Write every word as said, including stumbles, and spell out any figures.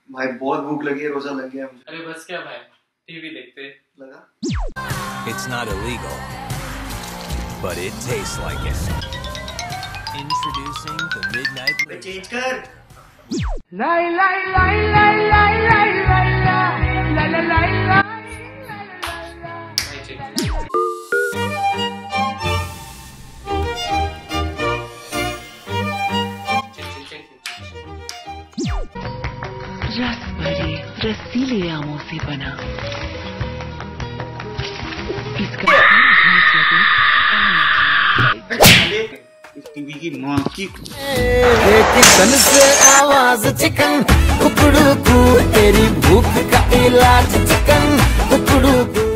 भाई बहुत भूख लगी है, रोजा लग गया मुझे। अरे बस क्या भाई, टीवी देखते लगा। It's not illegal, but it tastes like it. Introducing the midnight. Change कर। लाई लाई लाई लाई लाई लाई लाई लाई लाई लाई लाई। रस भरी रसीले आमों से बना इसका टीवी की माँ की चिकन से आवाज चिकन कुकड़ू को तेरी भूख का इलाज चिकन कुकड़ू को